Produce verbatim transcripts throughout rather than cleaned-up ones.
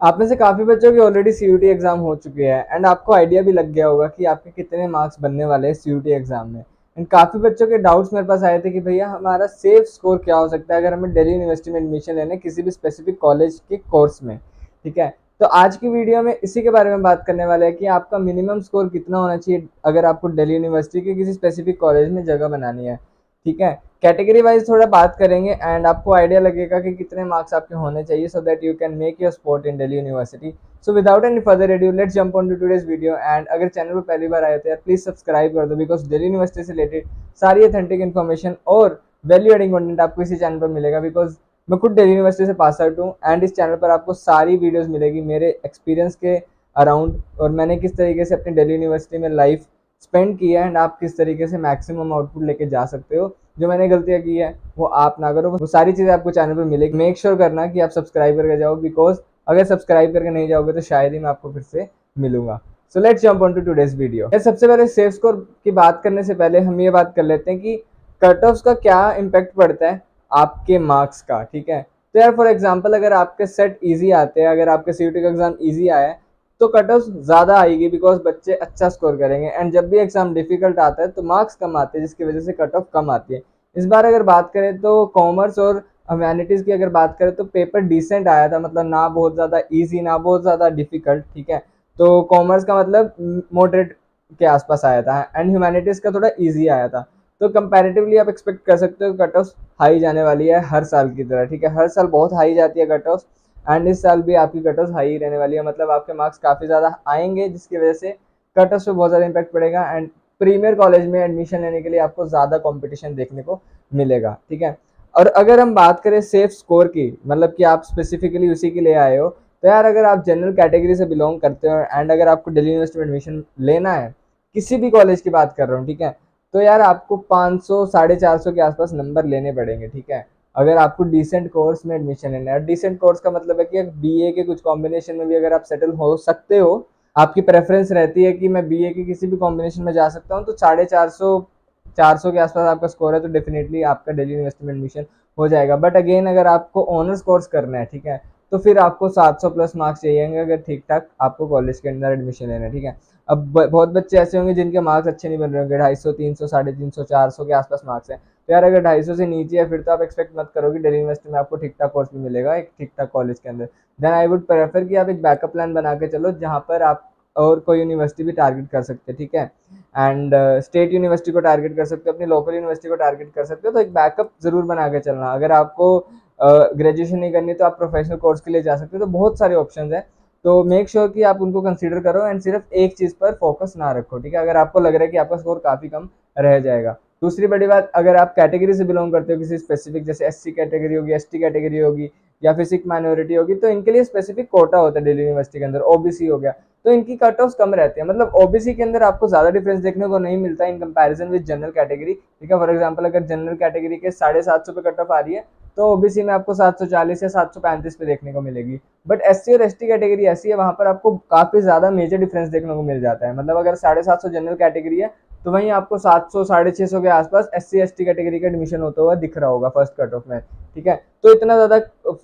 आप में से काफ़ी बच्चों के ऑलरेडी सीयूटी एग्ज़ाम हो चुके हैं एंड आपको आइडिया भी लग गया होगा कि आपके कितने मार्क्स बनने वाले हैं सीयूटी एग्ज़ाम में। एंड काफ़ी बच्चों के डाउट्स मेरे पास आए थे कि भैया हमारा सेफ स्कोर क्या हो सकता है अगर हमें दिल्ली यूनिवर्सिटी में एडमिशन लेना है किसी भी स्पेसिफिक कॉलेज के कोर्स में, ठीक है। तो आज की वीडियो में इसी के बारे में बात करने वाले हैं कि आपका मिनिमम स्कोर कितना होना चाहिए अगर आपको दिल्ली यूनिवर्सिटी के किसी स्पेसिफिक कॉलेज में जगह बनानी है, ठीक है। कैटेगरी वाइज थोड़ा बात करेंगे एंड आपको आइडिया लगेगा कि कितने मार्क्स आपके होने चाहिए so that you can make your spot in Delhi university. So without any further ado let's jump on to today's video. And अगर चैनल पर पहली बार आए थे प्लीज सब्सक्राइब कर दो बिकॉज दिल्ली यूनिवर्सिटी से रिलेटेड सारी ऑथेंटिक इन्फॉर्मेशन और वैल्यू एडिंग कंटेंट आपको इसी चैनल पर मिलेगा बिकॉज मैं खुद दिल्ली यूनिवर्सिटी से पास आउट हूँ एंड इस चैनल पर आपको सारी वीडियोस मिलेगी मेरे एक्सपीरियंस के अराउंड और मैंने किस तरीके से अपनी दिल्ली यूनिवर्सिटी में लाइफ स्पेंड किया है एंड आप किस तरीके से मैक्सिमम आउटपुट लेके जा सकते हो। जो मैंने गलतियां की है वो आप ना करो, वो सारी चीज़ें आपको चैनल पर मिलेगी। मेक श्योर करना कि आप सब्सक्राइब करके जाओ बिकॉज अगर सब्सक्राइब करके नहीं जाओगे तो शायद ही मैं आपको फिर से मिलूंगा। So let's jump on to today's video. सबसे पहले सेफ स्कोर की बात करने से पहले हम ये बात कर लेते हैं कि कट ऑफ्स का क्या इम्पैक्ट पड़ता है आपके मार्क्स का, ठीक है। तो यार फॉर एग्जाम्पल अगर आपके सेट ईजी आते हैं, अगर आपके सीयूटी का एग्जाम ईजी आया है तो कट ऑफ ज़्यादा आएगी बिकॉज बच्चे अच्छा स्कोर करेंगे एंड जब भी एग्जाम डिफिकल्ट आता है तो मार्क्स कम आते हैं जिसकी वजह से कट ऑफ कम आती है। इस बार अगर बात करें तो कॉमर्स और ह्यूमैनिटीज़ की अगर बात करें तो पेपर डिसेंट आया था, मतलब ना बहुत ज़्यादा इजी ना बहुत ज़्यादा डिफिकल्ट, ठीक है। तो कॉमर्स का मतलब मॉडरेट के आसपास आया था एंड ह्यूमैनिटीज़ का थोड़ा ईजी आया था। तो कंपैरेटिवली आप एक्सपेक्ट कर सकते हो कट ऑफ हाई जाने वाली है हर साल की तरह, ठीक है। हर साल बहुत हाई जाती है कट ऑफ एंड इस साल भी आपकी कट ऑफ हाई रहने वाली है, मतलब आपके मार्क्स काफ़ी ज़्यादा आएंगे जिसकी वजह से कट ऑफ पे बहुत ज़्यादा इम्पैक्ट पड़ेगा एंड प्रीमियर कॉलेज में एडमिशन लेने के लिए आपको ज़्यादा कंपटीशन देखने को मिलेगा, ठीक है। और अगर हम बात करें सेफ स्कोर की, मतलब कि आप स्पेसिफिकली उसी के लिए आए हो, तो यार अगर आप जनरल कैटेगरी से बिलोंग करते हो एंड अगर आपको दिल्ली यूनिवर्सिटी में एडमिशन लेना है, किसी भी कॉलेज की बात कर रहा हूँ, ठीक है, तो यार आपको पाँच सौ साढ़े चार सौ के आसपास नंबर लेने पड़ेंगे, ठीक है, अगर आपको डिसेंट कोर्स में एडमिशन लेना है। डिसेंट कोर्स का मतलब है कि बीए के कुछ कॉम्बिनेशन में भी अगर आप सेटल हो सकते हो, आपकी प्रेफरेंस रहती है कि मैं बीए के किसी भी कॉम्बिनेशन में जा सकता हूँ, तो साढ़े चार सौ चार सौ के आसपास आपका स्कोर है तो डेफिनेटली आपका दिल्ली यूनिवर्सिटी में एडमिशन हो जाएगा। बट अगेन अगर आपको ऑनर्स कोर्स करना है, ठीक है, तो फिर आपको सात सौ प्लस मार्क्स चाहिए अगर ठीक ठाक आपको कॉलेज के अंदर एडमिशन लेना है, ठीक है। अब बहुत बच्चे ऐसे होंगे जिनके मार्क्स अच्छे नहीं बन रहे होंगे, ढाई सौ तीन सौ साढ़े तीन सौ चार सौ के आसपास मार्क्स हैं, तो यार अगर ढाई सौ से नीचे है फिर तो आप एक्सपेक्ट मत करो कि दिल्ली यूनिवर्सिटी में आपको ठीक ठाक कोर्स भी मिलेगा एक ठीक ठाक कॉलेज के अंदर। देन आई वुड प्रेफर कि आप एक बैकअप प्लान बना के चलो जहाँ पर आप और कोई यूनिवर्सिटी भी टारगेट कर सकते हैं, ठीक है, एंड स्टेट यूनिवर्सिटी को टारगेट कर सकते हो, अपनी लोकल यूनिवर्सिटी को टारगेट कर सकते हो। तो एक बैकअप जरूर बना के चलना। अगर आपको ग्रेजुएशन uh, नहीं करनी तो आप प्रोफेशनल कोर्स के लिए जा सकते हो, तो बहुत सारे ऑप्शन हैं, तो मेक श्योर sure कि आप उनको कंसीडर करो एंड सिर्फ एक चीज़ पर फोकस ना रखो, ठीक है, अगर आपको लग रहा है कि आपका स्कोर काफ़ी कम रह जाएगा। दूसरी बड़ी बात, अगर आप कैटेगरी से बिलोंग करते हो किसी स्पेसिफिक, जैसे एससी कैटेगरी होगी, एसटी कैटेगरी होगी या फिर सिख माइनॉरिटी होगी, तो इनके लिए स्पेसिफिक कोटा होता है दिल्ली यूनिवर्सिटी के अंदर। ओबीसी हो गया तो इनकी कट ऑफ कम रहती है, मतलब ओबीसी के अंदर आपको ज़्यादा डिफरेंस देखने को नहीं मिलता in comparison with general category, ठीक है। फॉर एग्जांपल अगर जनरल कैटेगरी के साढ़े सात सौ पे कट ऑफ आ रही है तो ओबीसी में आपको सात सौ चालीस या सात सौ पैंतीस पे देखने को मिलेगी। बट एससी और एसटी कैटेगरी ऐसी है वहाँ पर आपको काफ़ी ज़्यादा मेजर डिफरेंस देखने को मिल जाता है, मतलब अगर साढ़े सात सौ जनरल कैटेगरी है तो वहीं आपको सात सौ साढ़े छः सौ के आसपास S C S T category का एडमिशन होता हुआ दिख रहा होगा फर्स्ट कट ऑफ में, ठीक है। तो इतना ज़्यादा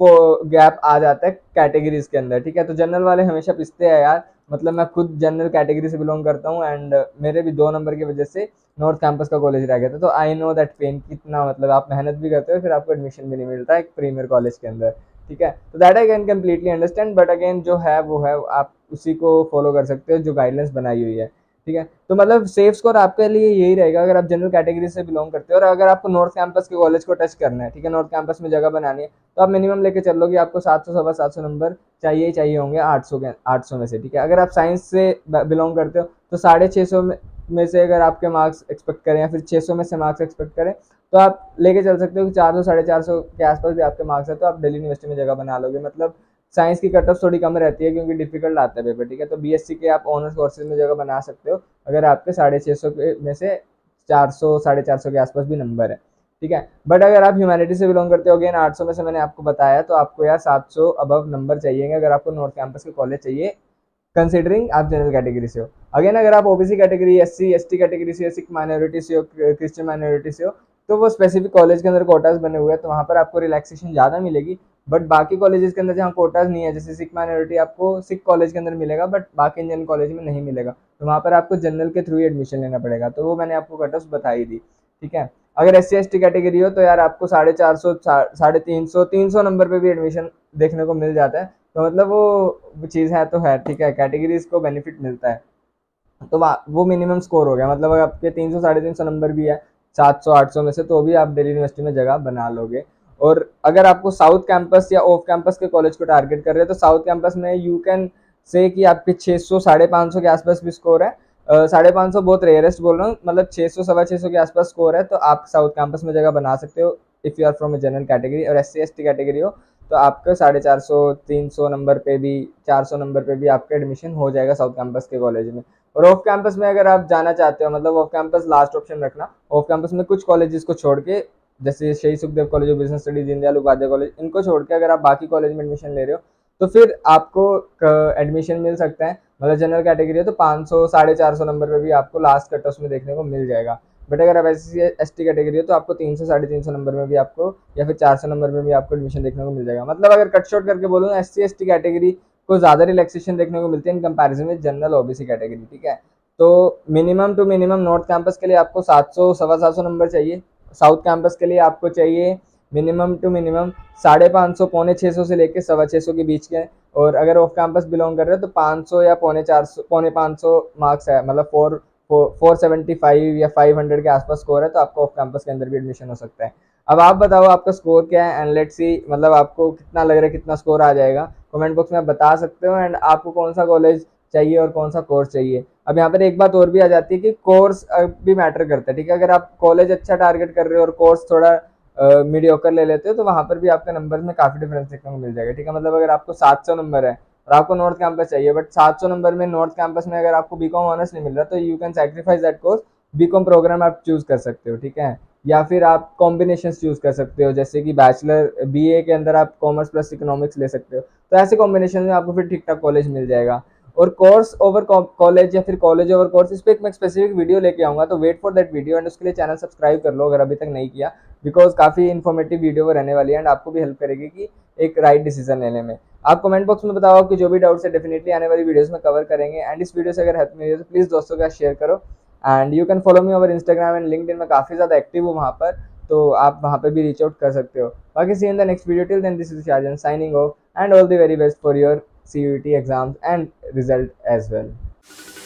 गैप आ जाता है कैटेगरीज के अंदर, ठीक है। तो जनरल वाले हमेशा पिसते हैं यार, मतलब मैं खुद जनरल कैटेगरी से बिलोंग करता हूँ एंड मेरे भी दो नंबर की वजह से नॉर्थ कैंपस का कॉलेज रह गया था, तो आई नो दैट पेन कितना, मतलब आप मेहनत भी करते हो फिर आपको एडमिशन भी नहीं मिलता है एक प्रीमियर कॉलेज के अंदर, ठीक है। तो that I can completely understand, but again जो है वो है, आप उसी को फॉलो कर सकते हो जो गाइडलाइंस बनाई हुई है, ठीक है। तो मतलब सेफ स्कोर आपके लिए यही रहेगा अगर आप जनरल कैटेगरी से बिलोंग करते हो और अगर आपको नॉर्थ कैंपस के कॉलेज को टच करना है, ठीक है, नॉर्थ कैंपस में जगह बनानी है, तो आप मिनिमम लेके चल लो कि आपको सात सौ सवा सात सौ नंबर चाहिए ही चाहिए होंगे आठ सौ के आठ सौ में से, ठीक है। अगर आप साइंस से बिलोंग करते हो तो साढ़े छः सौ में में से अगर आपके मार्क्स एक्सपेक्ट करें या फिर छः सौ में से मार्क्स एक्सपेक्ट करें तो आप लेके चल सकते हो कि चार सौ साढ़े चार सौ के आसपास भी आपके मार्क्स है तो आप दिल्ली यूनिवर्सिटी में जगह बना लोगे। मतलब साइंस की कट ऑफ थोड़ी कम रहती है क्योंकि डिफिकल्ट आता है पेपर, ठीक है। तो बीएससी के आप ऑनर्स कोर्सेज में जगह बना सकते हो अगर आपके साढ़े छः सौ के में से चार सौ साढ़े चार सौ के आसपास भी नंबर है, ठीक है। बट अगर आप ह्यूमैनिटी से बिलोंग करते हो, अगेन आठ सौ में से मैंने आपको बताया तो आपको यार सात सौ अबव नंबर चाहिए अगर आपको नॉर्थ कैंपस के कॉलेज चाहिए कंसिडरिंग आप जनरल कैटेगरी से हो। अगेन अगर आप OBC category, SC ST category से हो, सिख माइनॉरिटी से हो, क्रिश्चियन माइनॉरिटी से हो, तो वो स्पेसिफिक कॉलेज के अंदर कोटास बने हुए हैं तो वहाँ पर आपको रिलैक्सेशन ज़्यादा मिलेगी। बट बाकी कॉलेजेस के अंदर जहाँ कोटाज नहीं है, जैसे सिख माइनॉरिटी आपको सिख कॉलेज के अंदर मिलेगा बट बाकी इंडियन कॉलेज में नहीं मिलेगा, तो वहाँ पर आपको जनरल के थ्रू ही एडमिशन लेना पड़ेगा। तो वो मैंने आपको कट ऑफ बताई दी, ठीक है। अगर S C S T category हो तो यार आपको साढ़े चार सौ साढ़े तीन सौ तीन सौ नंबर पे भी एडमिशन देखने को मिल जाता है। तो मतलब वो चीज़ है तो है, ठीक है, कैटेगरीज को बेनिफिट मिलता है। तो वो मिनिमम स्कोर हो गया, मतलब अगर आपके तीन सौ साढ़े तीन सौ नंबर भी है सात सौ आठ सौ में से, तो भी आप दिल्ली यूनिवर्सिटी में जगह बना लोगे। और अगर आपको साउथ कैंपस या ऑफ कैंपस के कॉलेज को टारगेट कर रहे हैं तो साउथ कैंपस में यू कैन से कि आपके छः सौ साढ़े पाँच सौ के आसपास भी स्कोर है। साढ़े पाँच सौ बहुत रेयरेस्ट बोल रहा हूँ, मतलब छः सौ सवा छः सौ के आसपास स्कोर है, तो आप साउथ कैंपस में जगह बना सकते हो if you are from a general category. और S C S T category हो तो आपका साढ़े चार सौ तीन सौ नंबर पे भी चार सौ नंबर पे भी आपका एडमिशन हो जाएगा साउथ कैंपस के कॉलेज में। और ऑफ कैंपस में अगर आप जाना चाहते हो, मतलब ऑफ कैंपस लास्ट ऑप्शन रखना, ऑफ कैंपस में कुछ कॉलेजेस को छोड़ के, जैसे Shaheed Sukhdev college of business studies, Deendayal Upadhyaya college, इनको छोड़ के अगर आप बाकी कॉलेज में एडमिशन ले रहे हो तो फिर आपको एडमिशन मिल सकता है, मतलब जनरल कैटेगरी है तो पाँच सौ साढ़े चार सौ नंबर पे भी आपको लास्ट कट ऑफ में देखने को मिल जाएगा। बट अगर आप S C S T category हो तो आपको तीन सौ साढ़े तीन सौ नंबर में भी आपको, या फिर चार सौ नंबर में भी आपको एडमिशन देखने को मिल जाएगा। मतलब अगर कट शॉर्ट करके बोलूँ, S C S T category को ज़्यादा रिलैक्सेशन देखने को मिलती है इन कंपैरिजन में जनरल ओबीसी कैटेगरी, ठीक है। तो minimum to minimum north campus के लिए आपको सात सौ सवा सात सौ नंबर चाहिए, साउथ कैंपस के लिए आपको चाहिए मिनिमम टू मिनिमम साढ़े पाँच सौ पौने छः सौ से लेकर सवा छः सौ के बीच के। और अगर ऑफ कैंपस बिलोंग कर रहे हो तो पाँच सौ या पौने चार सौ पौने पाँच सौ मार्क्स है, मतलब फोर फोर सेवेंटी फाइव या फाइव हंड्रेड के आसपास स्कोर है, तो आपको ऑफ कैंपस के अंदर भी एडमिशन हो सकता है। अब आप बताओ आपका स्कोर क्या है एंड लेट्स सी, मतलब आपको कितना लग रहा है कितना स्कोर आ जाएगा, कमेंट बॉक्स में आप बता सकते हो। एंड आपको कौन सा कॉलेज चाहिए और कौन सा कोर्स चाहिए। अब यहाँ पर एक बात और भी आ जाती है कि कोर्स भी मैटर करता है, ठीक है। अगर आप कॉलेज अच्छा टारगेट कर रहे हो और कोर्स थोड़ा मीडियोकर ले लेते हो तो वहाँ पर भी आपके नंबर में काफ़ी डिफरेंस देखने को मिल जाएगा, ठीक है। मतलब अगर आपको सात सौ नंबर है और आपको नॉर्थ कैंपस चाहिए, बट सात सौ नंबर में नॉर्थ कैंपस में अगर आपको बीकॉम ऑनर्स नहीं मिल रहा तो you can sacrifice that course, BCom programme आप चूज कर सकते हो, ठीक है। या फिर आप कॉम्बिनेशन चूज कर सकते हो, जैसे कि बैचलर बीए के अंदर आप कॉमर्स प्लस इकोनॉमिक्स ले सकते हो, तो ऐसे कॉम्बिनेशन में आपको फिर ठीक ठाक कॉलेज मिल जाएगा। और कोर्स ओवर कॉलेज या फिर कॉलेज ओवर कोर्स, इस पर एक मैं स्पेसिफिक वीडियो लेके आऊँगा, तो wait for that video. And उसके लिए चैनल सब्सक्राइब कर लो अगर अभी तक नहीं किया, बिकॉज काफ़ी इन्फॉर्मेटिव वीडियो वो रहने वाली है एंड आपको भी हेल्प करेगी कि एक राइट डिसीजन लेने में। आप कमेंट बॉक्स में बताओ कि जो भी डाउट्स है डेफिनेटली आने वाली वीडियोस में कवर करेंगे। एंड इस वीडियो से अगर हेल्प मिली है तो प्लीज़ दोस्तों का शेयर करो। And you can follow me over Instagram and LinkedIn में काफ़ी ज़्यादा एक्टिव हूँ वहाँ पर, तो आप वहाँ पर भी रीच आउट कर सकते हो। बाकी see in the next video, till then this is Shahjahan signing off and all the very best for your C U E T exams and result as well.